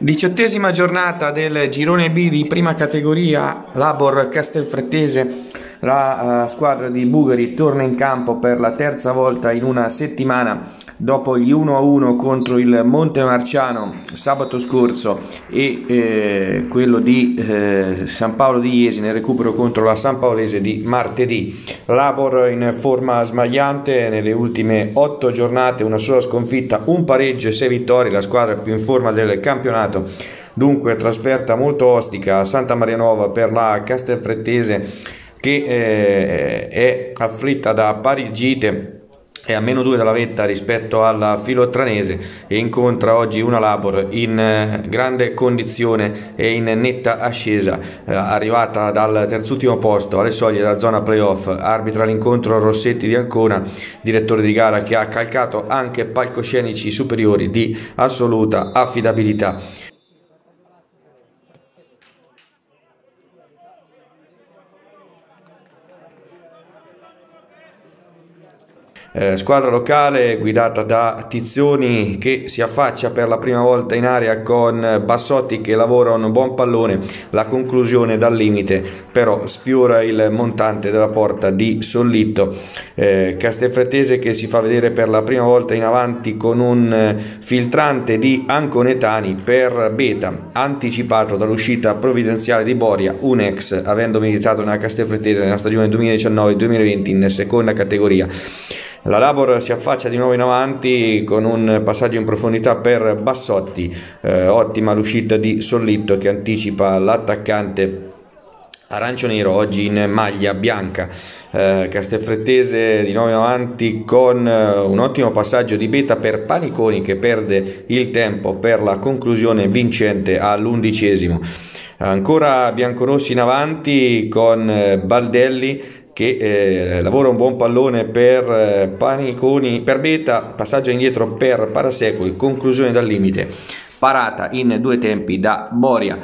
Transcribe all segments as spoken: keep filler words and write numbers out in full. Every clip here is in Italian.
Diciottesima giornata del girone B di prima categoria, Labor Castelfrattese. La uh, squadra di Bugheri torna in campo per la terza volta in una settimana dopo gli uno a uno contro il Montemarciano sabato scorso e eh, quello di eh, San Paolo di Iesi nel recupero contro la San Paolese di martedì. Labor in forma smagliante nelle ultime otto giornate, una sola sconfitta, un pareggio e sei vittorie, la squadra più in forma del campionato. Dunque trasferta molto ostica a Santa Maria Nuova per la Castelfrattese, che eh, è afflitta da parigite, è a meno due dalla vetta rispetto alla Filottranese e incontra oggi una Labor in eh, grande condizione e in netta ascesa, eh, arrivata dal terzultimo posto alle soglie della zona playoff. Arbitra l'incontro Rossetti di Ancona, direttore di gara che ha calcato anche palcoscenici superiori di assoluta affidabilità. Eh, squadra locale guidata da Tizioni, che si affaccia per la prima volta in area con Bassotti che lavora un buon pallone, la conclusione dal limite però sfiora il montante della porta di Sollitto. eh, Castelfrattese che si fa vedere per la prima volta in avanti con un filtrante di Anconetani per Beta, anticipato dall'uscita provvidenziale di Boria, un ex avendo militato nella Castelfrattese nella stagione duemiladiciannove duemilaventi in seconda categoria. La Labor si affaccia di nuovo in avanti con un passaggio in profondità per Bassotti, eh, ottima l'uscita di Sollitto che anticipa l'attaccante arancio-nero oggi in maglia bianca. eh, Castelfrattese di nuovo in avanti con eh, un ottimo passaggio di Beta per Paniconi che perde il tempo per la conclusione vincente all'undicesimo. Ancora biancorossi in avanti con eh, Baldelli che eh, lavora un buon pallone per eh, Paniconi, per Beta, passaggio indietro per Parasecoli, conclusione dal limite, parata in due tempi da Boria.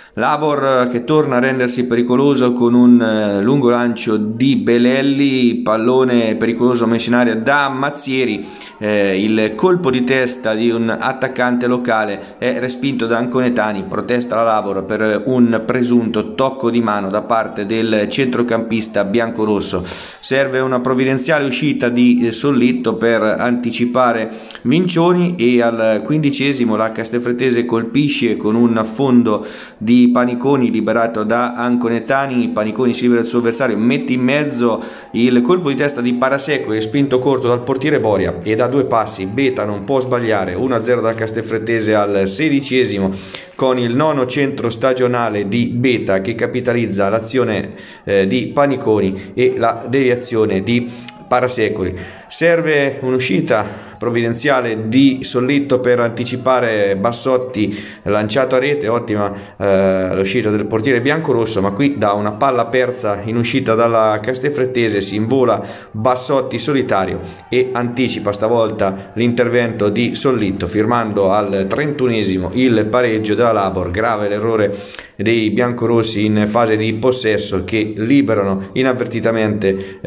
Labor che torna a rendersi pericoloso con un eh, lungo lancio di Belelli, pallone pericoloso messo in aria da Mazzieri, eh, il colpo di testa di un attaccante locale è respinto da Anconetani, protesta la Labor per un presunto tocco di mano da parte del centrocampista biancorosso. Serve una provvidenziale uscita di Sollitto per anticipare Vincioni e al quindicesimo la Castelfrattese colpisce con un affondo di Paniconi liberato da Anconetani. Paniconi si libera del suo avversario, mette in mezzo il colpo di testa di Parasecoli, spinto corto dal portiere Boria e da due passi Beta non può sbagliare. Uno a zero dal Castelfrattese al sedicesimo con il nono centro stagionale di Beta che capitalizza l'azione eh, di Paniconi e la deviazione di Parasecoli. Serve un'uscita provvidenziale di Sollitto per anticipare Bassotti, lanciato a rete, ottima eh, l'uscita del portiere biancorosso, ma qui da una palla persa in uscita dalla Castelfrattese si invola Bassotti solitario e anticipa stavolta l'intervento di Sollitto, firmando al trentunesimo il pareggio della Labor. Grave l'errore dei biancorossi in fase di possesso che liberano inavvertitamente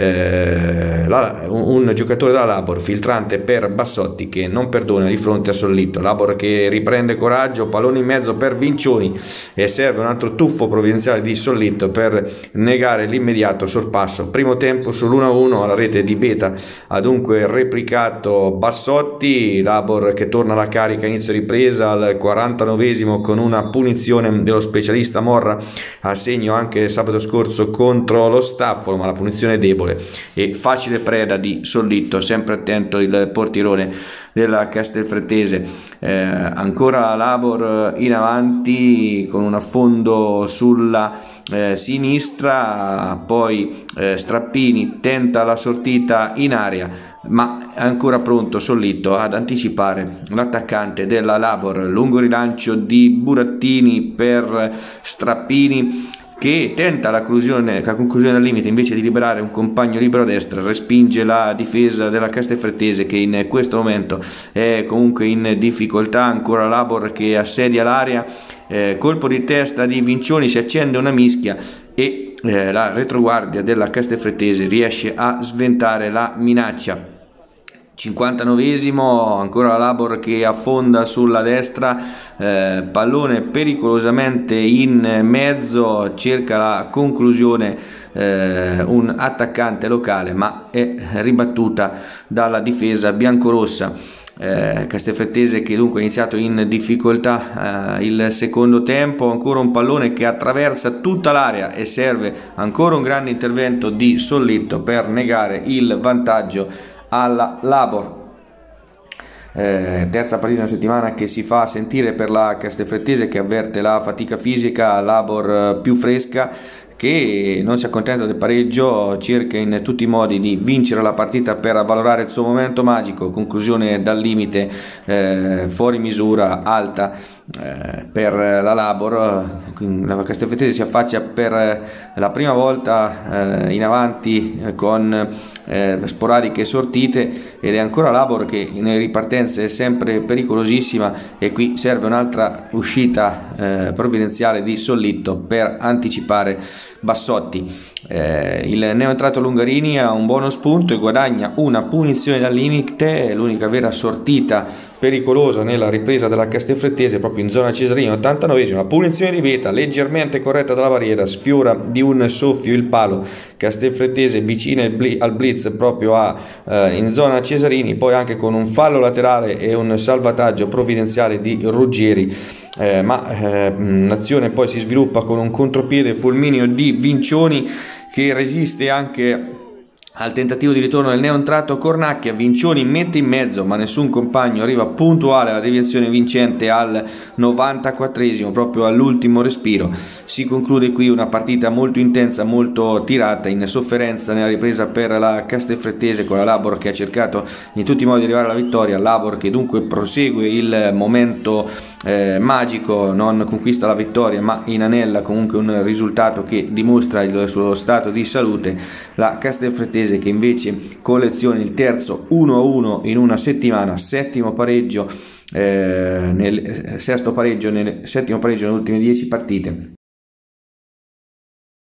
eh, la, un, un giocatore della Labor, filtrante per Bassotti che non perdona di fronte a Sollitto. Labor che riprende coraggio, pallone in mezzo per Vincioni e serve un altro tuffo provvidenziale di Sollitto per negare l'immediato sorpasso. Primo tempo sull'uno a uno alla rete di Beta, ha dunque replicato Bassotti. Labor che torna alla carica inizio ripresa al quarantanovesimo con una punizione dello specialista Morra, a segno anche sabato scorso contro lo Staffolo, ma la punizione è debole e facile preda di Sollitto, sempre attento il portiere della Castelfrattese. Eh, ancora Labor in avanti con un affondo sulla eh, sinistra, poi eh, Strappini tenta la sortita in area, ma è ancora pronto Sollitto ad anticipare l'attaccante della Labor. Lungo rilancio di Burattini per Strappini che tenta la conclusione, la conclusione dal limite, invece di liberare un compagno libero a destra respinge la difesa della Castelfrattese che in questo momento è comunque in difficoltà. Ancora Labor che assedia l'area, eh, colpo di testa di Vincioni, si accende una mischia e eh, la retroguardia della Castelfrattese riesce a sventare la minaccia. cinquantanovesimo, ancora la Labor che affonda sulla destra, eh, pallone pericolosamente in mezzo, cerca la conclusione eh, un attaccante locale, ma è ribattuta dalla difesa biancorossa. Eh, Castelfrattese che dunque ha iniziato in difficoltà eh, il secondo tempo, ancora un pallone che attraversa tutta l'area e serve ancora un grande intervento di Sollitto per negare il vantaggio alla Labor. Eh, terza partita in una settimana che si fa sentire per la Castelfrattese, che avverte la fatica fisica, Labor eh, più fresca, che non si accontenta del pareggio, cerca in tutti i modi di vincere la partita per avvalorare il suo momento magico. Conclusione dal limite eh, fuori misura, alta eh, per la Labor. La Castelfrattese si affaccia per la prima volta eh, in avanti eh, con eh, sporadiche sortite, ed è ancora Labor che nelle ripartenze è sempre pericolosissima, e qui serve un'altra uscita eh, provvidenziale di Sollitto per anticipare Bassotti. Eh, il neoentrato Lungarini ha un buono spunto e guadagna una punizione dal limite, l'unica vera sortita pericolosa nella ripresa della Castelfrattese proprio in zona Cesarini. Ottantanovesimo, la punizione di Veta leggermente corretta dalla barriera, sfiora di un soffio il palo. Castelfrattese vicina al blitz proprio a, eh, in zona Cesarini, poi anche con un fallo laterale e un salvataggio provvidenziale di Ruggieri. Eh, ma eh, l'azione poi si sviluppa con un contropiede fulmineo di Vincioni, che resiste anche al tentativo di ritorno del neoentrato Cornacchia. Vincioni mette in mezzo, ma nessun compagno arriva puntuale alla deviazione vincente al novantaquattresimo, proprio all'ultimo respiro. Si conclude qui una partita molto intensa, molto tirata, in sofferenza nella ripresa per la Castelfrattese, con la Labor che ha cercato in tutti i modi di arrivare alla vittoria. Labor che dunque prosegue il momento eh, magico, non conquista la vittoria ma inanella comunque un risultato che dimostra il suo stato di salute. La Castelfrattese che invece colleziona il terzo uno a uno in una settimana, settimo pareggio, eh, nel sesto pareggio nel settimo pareggio nelle ultime dieci partite.